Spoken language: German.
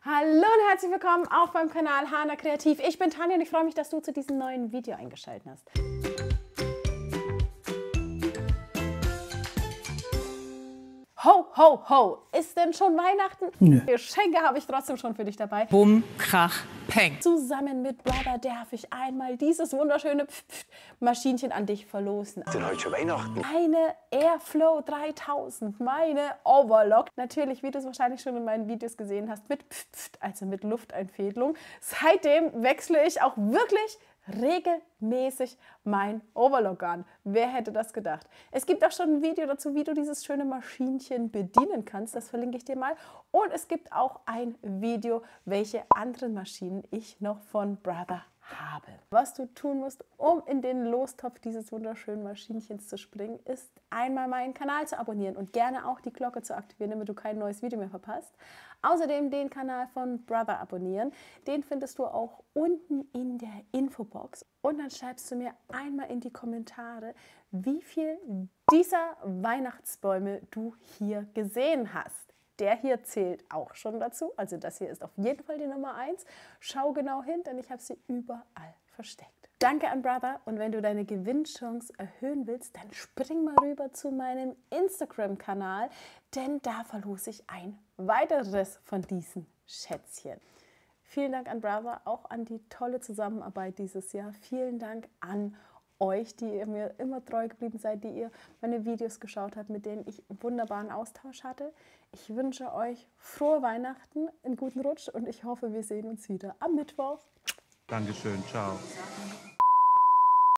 Hallo und herzlich willkommen auch beim Kanal Hana Kreativ. Ich bin Tanja und ich freue mich, dass du zu diesem neuen Video eingeschaltet hast. Ho, ho, ho! Ist denn schon Weihnachten? Nö. Geschenke habe ich trotzdem schon für dich dabei. Bumm, Krach, Peng. Zusammen mit Brother darf ich einmal dieses wunderschöne Maschinchen an dich verlosen. Ist denn heute schon Weihnachten? Eine Airflow 3000, meine Overlock. Natürlich, wie du es wahrscheinlich schon in meinen Videos gesehen hast, mit also mit Lufteinfädelung. Seitdem wechsle ich auch wirklich regelmäßig mein Overlock an. Wer hätte das gedacht? Es gibt auch schon ein Video dazu, wie du dieses schöne Maschinchen bedienen kannst. Das verlinke ich dir mal. Und es gibt auch ein Video, welche anderen Maschinen ich noch von Brother habe. Was du tun musst, um in den Lostopf dieses wunderschönen Maschinchens zu springen, ist einmal meinen Kanal zu abonnieren und gerne auch die Glocke zu aktivieren, damit du kein neues Video mehr verpasst. Außerdem den Kanal von Brother abonnieren. Den findest du auch unten in der Infobox. Und dann schreibst du mir einmal in die Kommentare, wie viel dieser Weihnachtsbäume du hier gesehen hast. Der hier zählt auch schon dazu, also das hier ist auf jeden Fall die Nummer 1. Schau genau hin, denn ich habe sie überall versteckt. Danke an Brother und wenn du deine Gewinnchance erhöhen willst, dann spring mal rüber zu meinem Instagram-Kanal, denn da verlose ich ein weiteres von diesen Schätzchen. Vielen Dank an Brother, auch an die tolle Zusammenarbeit dieses Jahr. Vielen Dank an euch, die ihr mir immer treu geblieben seid, die ihr meine Videos geschaut habt, mit denen ich einen wunderbaren Austausch hatte. Ich wünsche euch frohe Weihnachten, einen guten Rutsch und ich hoffe, wir sehen uns wieder am Mittwoch. Dankeschön, ciao.